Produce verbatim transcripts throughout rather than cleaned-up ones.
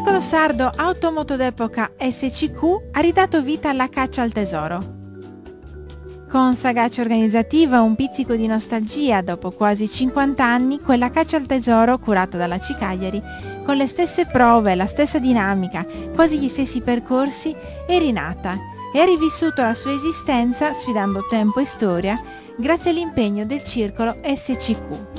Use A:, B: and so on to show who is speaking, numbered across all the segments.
A: circolo sardo Automoto d'Epoca S C Q ha ridato vita alla caccia al tesoro. Con sagacia organizzativa e un pizzico di nostalgia, dopo quasi cinquanta anni, quella caccia al tesoro, curata dalla C. Cagliari, con le stesse prove, la stessa dinamica, quasi gli stessi percorsi, è rinata e ha rivissuto la sua esistenza, sfidando tempo e storia, grazie all'impegno del circolo S C Q.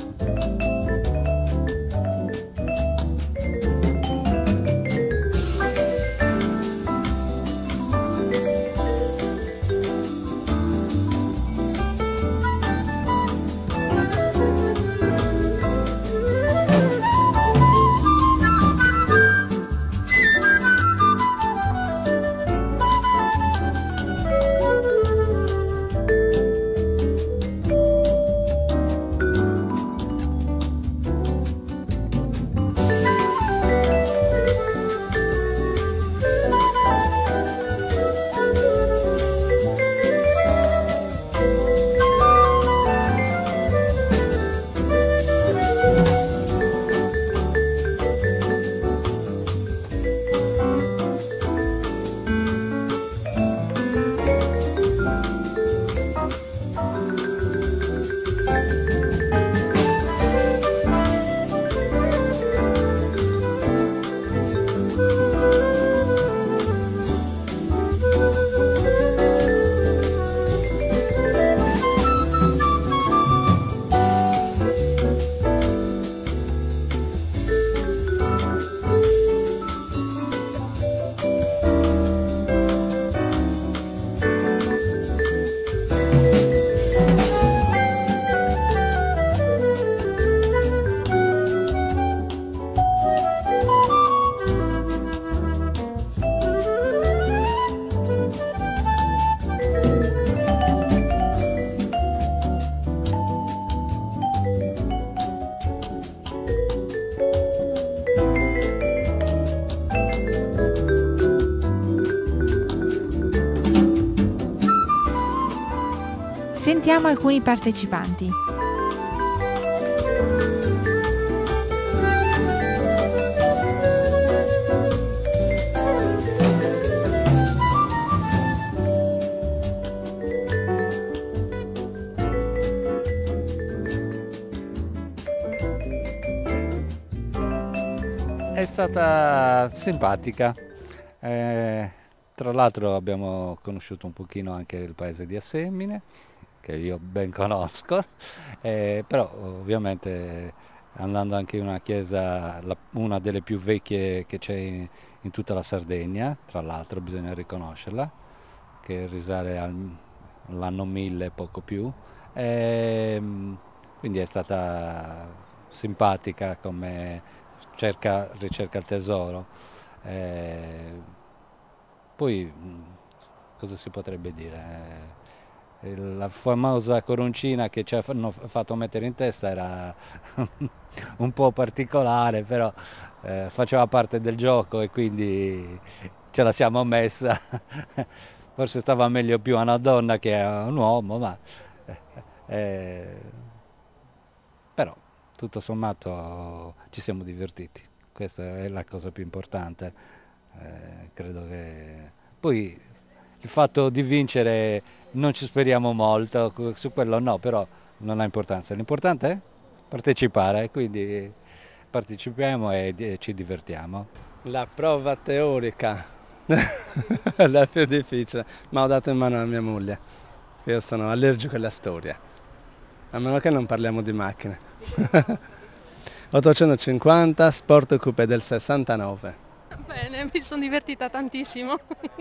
A: Sentiamo alcuni partecipanti.
B: È stata simpatica, eh, tra l'altro abbiamo conosciuto un pochino anche il paese di Assemine, che io ben conosco, eh, però ovviamente andando anche in una chiesa, la, una delle più vecchie che c'è in, in tutta la Sardegna, tra l'altro bisogna riconoscerla, che risale all'anno mille poco più, e, quindi è stata simpatica come cerca, ricerca il tesoro. Eh, poi cosa si potrebbe dire? La famosa coroncina che ci hanno fatto mettere in testa era un po' particolare, però eh, faceva parte del gioco e quindi ce la siamo messa. Forse stava meglio più a una donna che a un uomo, ma eh, però tutto sommato ci siamo divertiti, questa è la cosa più importante. Eh, credo che poi il fatto di vincere non ci speriamo molto, su quello no, però non ha importanza. L'importante è partecipare, quindi partecipiamo e ci divertiamo.
C: La prova teorica è la più difficile, ma ho dato in mano a mia moglie. Io sono allergico alla storia, a meno che non parliamo di macchine. ottocentocinquanta, Sport Coupé del sessantanove.
D: Bene, mi sono divertita tantissimo.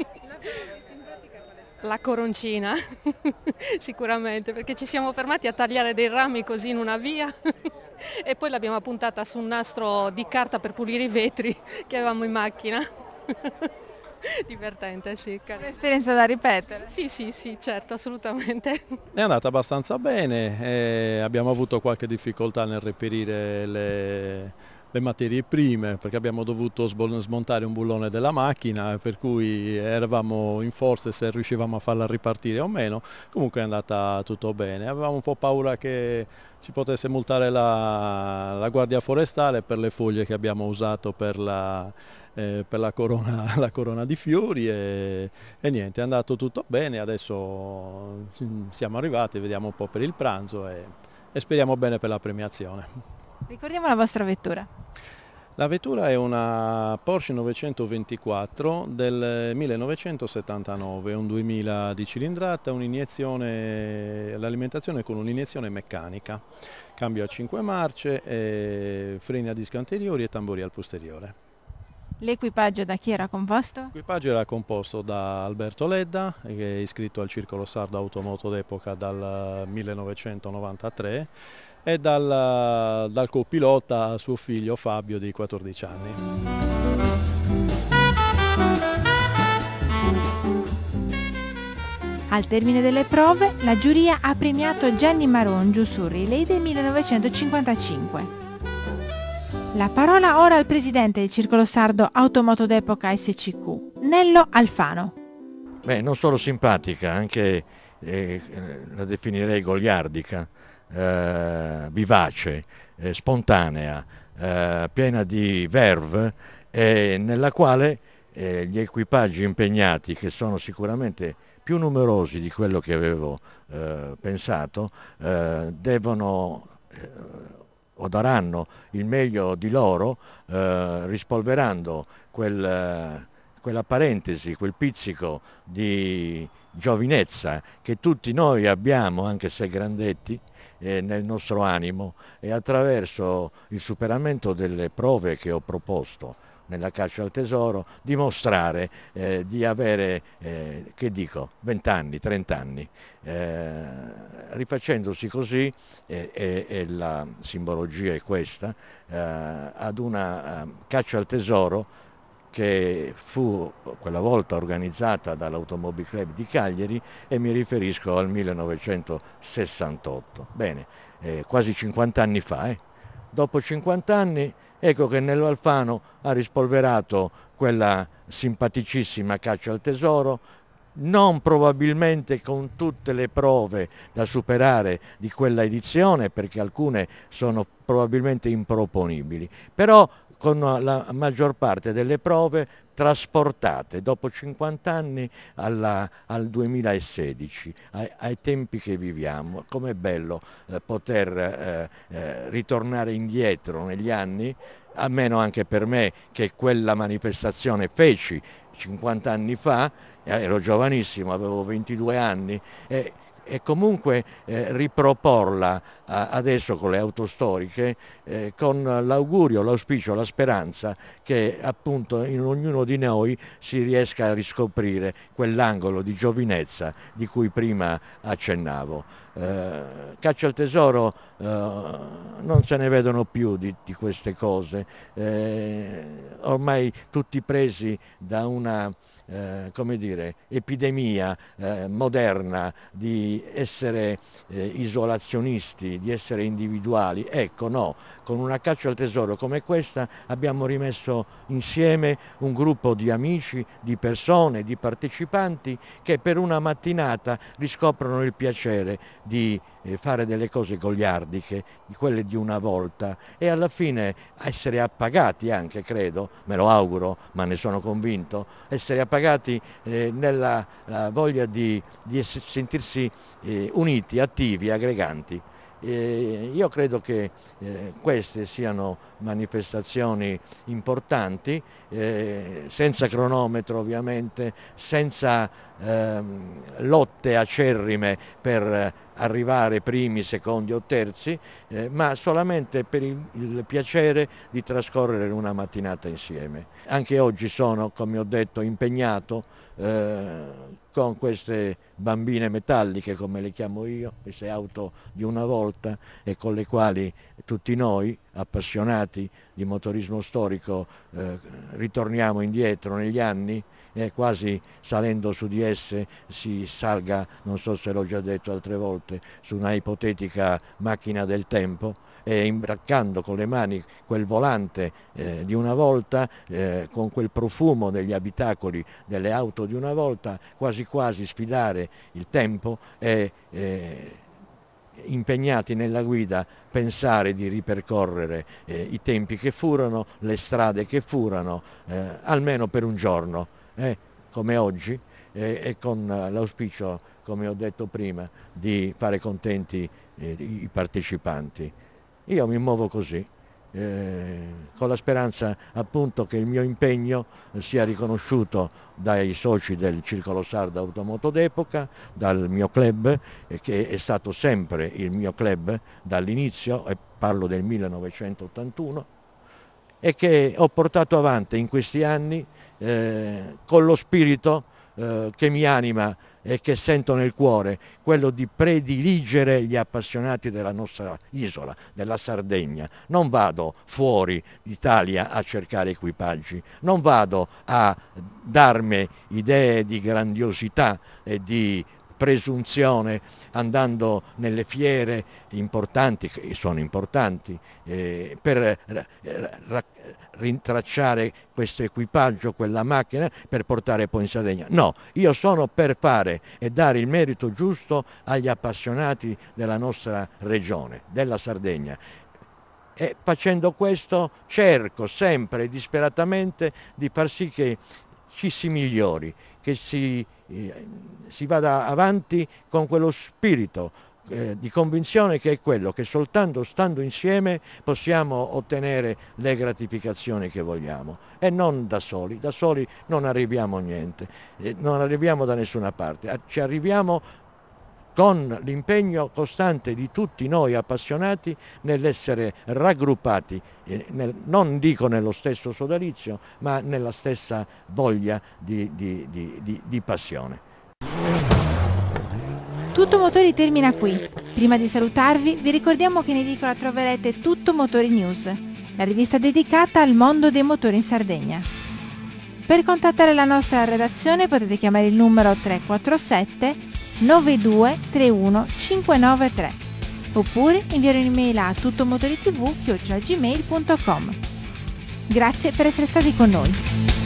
D: La coroncina, sicuramente, perché ci siamo fermati a tagliare dei rami così in una via e poi l'abbiamo puntata su un nastro di carta per pulire i vetri che avevamo in macchina. Divertente, sì.
A: Un'esperienza da ripetere?
D: Sì, sì, sì, certo, assolutamente.
E: È andata abbastanza bene, eh, abbiamo avuto qualche difficoltà nel reperire le, le materie prime perché abbiamo dovuto smontare un bullone della macchina, per cui eravamo in forze se riuscivamo a farla ripartire o meno. Comunque è andata tutto bene, avevamo un po' paura che ci potesse multare la, la Guardia Forestale per le foglie che abbiamo usato per la eh, per la corona, la corona di fiori e, e niente, è andato tutto bene, adesso siamo arrivati, vediamo un po' per il pranzo e, e speriamo bene per la premiazione.
A: Ricordiamo la vostra vettura.
E: La vettura è una Porsche novecentoventiquattro del millenovecentosettantanove, un duemila di cilindrata, un'iniezione, l'alimentazione con un'iniezione meccanica, cambio a cinque marce, e freni a disco anteriori e tamburi al posteriore.
A: L'equipaggio da chi era composto?
E: L'equipaggio era composto da Alberto Ledda, che è iscritto al Circolo Sardo Automoto d'Epoca dal millenovecentonovantatré, e dal, dal copilota suo figlio Fabio di quattordici anni.
A: Al termine delle prove, la giuria ha premiato Gianni Marongiu sul relay del millenovecentocinquantacinque. La parola ora al presidente del Circolo Sardo Automoto d'Epoca S C Q, Nello Alfano.
F: Beh, non solo simpatica, anche eh, la definirei goliardica. Eh, vivace, eh, spontanea, eh, piena di verve, eh, nella quale eh, gli equipaggi impegnati, che sono sicuramente più numerosi di quello che avevo eh, pensato, eh, devono eh, o daranno il meglio di loro, eh, rispolverando quel, quella parentesi, quel pizzico di giovinezza che tutti noi abbiamo, anche se grandetti, Eh, nel nostro animo, e attraverso il superamento delle prove che ho proposto nella caccia al tesoro dimostrare eh, di avere, eh, che dico, venti anni, trenta anni, eh, rifacendosi così, eh, eh, e la simbologia è questa, eh, ad una eh, caccia al tesoro che fu quella volta organizzata dall'Automobile Club di Cagliari, e mi riferisco al millenovecentosessantotto. Bene, eh, quasi cinquanta anni fa. Eh. Dopo cinquanta anni, ecco che Nello Alfano ha rispolverato quella simpaticissima caccia al tesoro, non probabilmente con tutte le prove da superare di quella edizione, perché alcune sono probabilmente improponibili, però con la maggior parte delle prove trasportate dopo cinquanta anni alla, al duemilasedici, ai, ai tempi che viviamo. Com'è bello eh, poter eh, eh, ritornare indietro negli anni, almeno anche per me, che quella manifestazione feci cinquanta anni fa, ero giovanissimo, avevo ventidue anni, e, e comunque eh, riproporla a, adesso con le auto storiche, eh, con l'augurio, l'auspicio, la speranza che appunto in ognuno di noi si riesca a riscoprire quell'angolo di giovinezza di cui prima accennavo. Eh, caccia al tesoro, eh, non se ne vedono più di, di queste cose, eh, ormai tutti presi da una eh, come dire, epidemia eh, moderna di essere eh, isolazionisti, di essere individuali. Ecco, no, con una caccia al tesoro come questa abbiamo rimesso insieme un gruppo di amici, di persone, di partecipanti che per una mattinata riscoprono il piacere di fare delle cose goliardiche, di quelle di una volta, e alla fine essere appagati anche, credo, me lo auguro, ma ne sono convinto, essere appagati eh, nella voglia di, di sentirsi eh, uniti, attivi, aggreganti. Eh, io credo che eh, queste siano manifestazioni importanti, eh, senza cronometro ovviamente, senza ehm, lotte acerrime per arrivare primi, secondi o terzi, eh, ma solamente per il, il piacere di trascorrere una mattinata insieme. Anche oggi sono, come ho detto, impegnato eh, con queste bambine metalliche, come le chiamo io, queste auto di una volta, e con le quali tutti noi, appassionati di motorismo storico, eh, ritorniamo indietro negli anni, e quasi salendo su di esse si salga, non so se l'ho già detto altre volte, su una ipotetica macchina del tempo, e imbraccando con le mani quel volante eh, di una volta, eh, con quel profumo degli abitacoli delle auto di una volta, quasi quasi sfidare il tempo e eh, impegnati nella guida, pensare di ripercorrere eh, i tempi che furono, le strade che furono, eh, almeno per un giorno, eh, come oggi, eh, e con l'auspicio, come ho detto prima, di fare contenti eh, i partecipanti. Io mi muovo così. Eh, con la speranza appunto che il mio impegno sia riconosciuto dai soci del Circolo Sardo Automoto d'Epoca, dal mio club, eh, che è stato sempre il mio club dall'inizio, e parlo del millenovecentottantuno, e che ho portato avanti in questi anni eh, con lo spirito eh, che mi anima e che sento nel cuore, quello di prediligere gli appassionati della nostra isola, della Sardegna. Non vado fuori d'Italia a cercare equipaggi, non vado a darmi idee di grandiosità e di presunzione andando nelle fiere importanti, che sono importanti, eh, per rintracciare questo equipaggio, quella macchina, per portare poi in Sardegna. No, io sono per fare e dare il merito giusto agli appassionati della nostra regione, della Sardegna. E facendo questo cerco sempre disperatamente di far sì che ci si migliori, che si, eh, si vada avanti con quello spirito eh, di convinzione che è quello che soltanto stando insieme possiamo ottenere le gratificazioni che vogliamo, e non da soli. Da soli non arriviamo a niente, eh, non arriviamo da nessuna parte, ci arriviamo con l'impegno costante di tutti noi appassionati nell'essere raggruppati, eh, nel, non dico nello stesso sodalizio, ma nella stessa voglia di, di, di, di, di passione.
A: Tutto Motori termina qui. Prima di salutarvi vi ricordiamo che in edicola troverete Tutto Motori News, la rivista dedicata al mondo dei motori in Sardegna. Per contattare la nostra redazione potete chiamare il numero tre quattro sette nove due tre uno cinque nove tre oppure inviare un'email a tuttomotoritv chiocciola gmail punto com. Grazie per essere stati con noi.